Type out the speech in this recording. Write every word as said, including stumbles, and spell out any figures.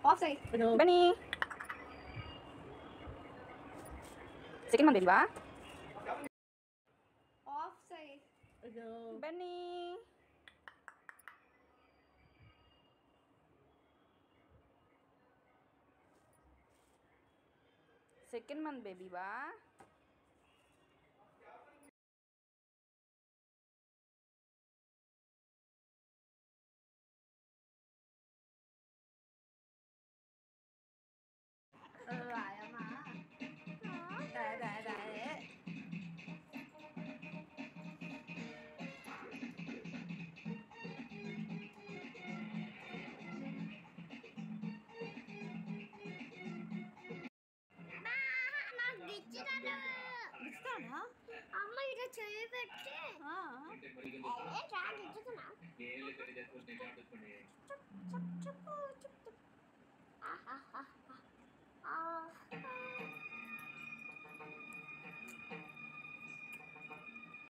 of side bunny second month baby బా off side bunny second month baby బా అమ్మ ఇలా చేయి పెట్టి